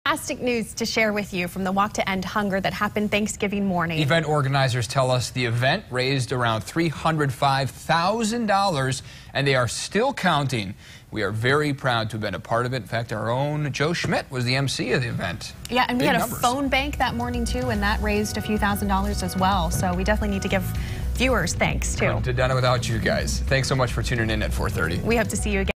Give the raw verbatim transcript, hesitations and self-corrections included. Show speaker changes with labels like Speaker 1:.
Speaker 1: Fantastic news to share with you from the Walk to End Hunger that happened Thanksgiving morning.
Speaker 2: Event organizers tell us the event raised around three hundred five thousand dollars, and they are still counting. We are very proud to have been a part of it. In fact, our own Joe Schmit was the M C of the event.
Speaker 1: Yeah, and we
Speaker 2: Big
Speaker 1: had
Speaker 2: numbers.
Speaker 1: a phone bank that morning, too, and that raised a few thousand dollars as well. So we definitely need to give viewers thanks, too.
Speaker 2: Couldn't have done it without you guys. Thanks so much for tuning in at four thirty.
Speaker 1: We hope to see you again.